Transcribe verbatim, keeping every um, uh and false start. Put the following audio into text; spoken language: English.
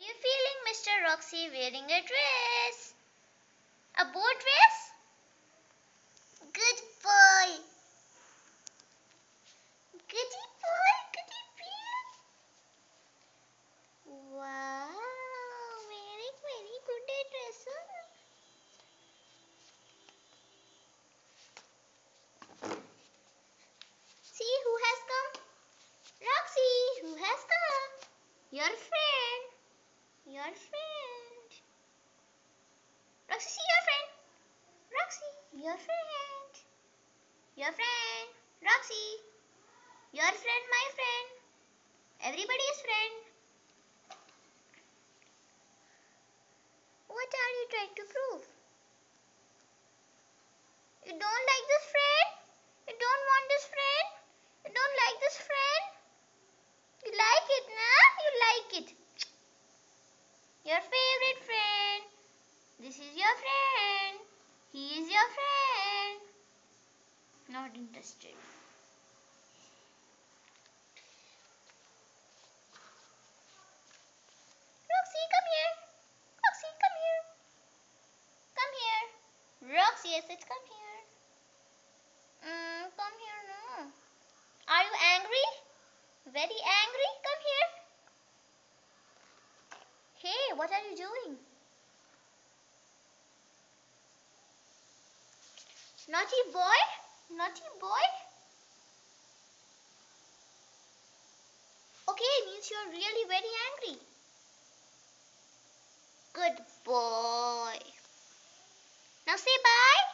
You feeling Mister Roxy wearing a dress? A bow dress? Good boy. Goody boy, goody bear. Wow, very, very good dress. See who has come? Roxy, who has come? Your friend. Your friend. Roxy, see your friend. Roxy, your friend. Your friend. Roxy. Your friend, my friend. Everybody's friend. What are you trying to prove? You don't like this friend? You don't want this friend? You don't like this friend? You like it, nah? You like it. Your favorite friend. This is your friend. He is your friend. Not interested. Roxy, come here. Roxy, come here. Come here. Roxy, I said come here. Mm, come here now. Are you angry? Very angry? Come here. Hey, what are you doing? Naughty boy? Naughty boy? Okay, means you're really very angry. Good boy. Now say bye.